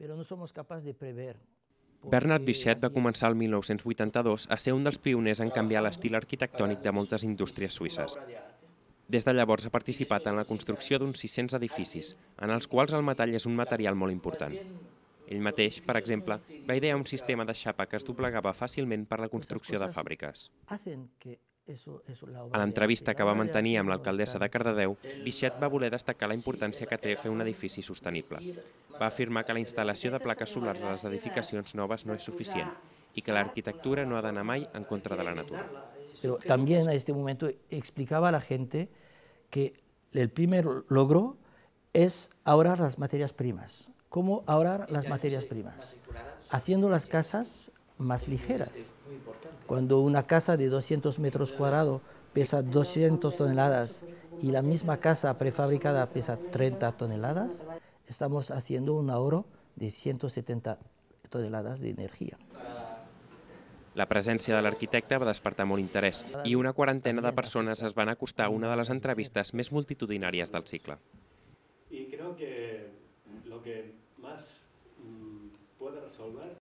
pero no somos capaces de prever. Bernard Bichet va començar el 1982 a ser un dels pioners en canviar l'estil arquitectònic de moltes indústries suïsses. Des de llavors ha participat en la construcció d'uns 600 edificis, en els quals el metall és un material molt important. Ell mateix, per exemple, va idear un sistema de xapa que es doblegava fàcilment per la construcció de fàbriques. A l'entrevista que va mantenir amb l'alcaldessa de Cardedeu, Bichet va voler destacar la importància que té fer un edifici sostenible. Va afirmar que la instal·lació de plaques solars a les edificacions noves no és suficient i que l'arquitectura no ha d'anar mai en contra de la natura. Pero también a este momento explicaba a la gente que el primer logro es ahorrar las materias primas. ¿Cómo ahorrar las materias primas? Haciendo las casas más ligeras. Cuando una casa de 200 metros cuadrados pesa 200 toneladas y la misma casa prefabricada pesa 30 toneladas, estamos haciendo un ahorro de 170 toneladas de energía. La presència de l'arquitecte va despertar molt interès i una quarantena de persones es van acostar a una de les entrevistes més multitudinàries del cicle. Y creo que lo que más puede resolver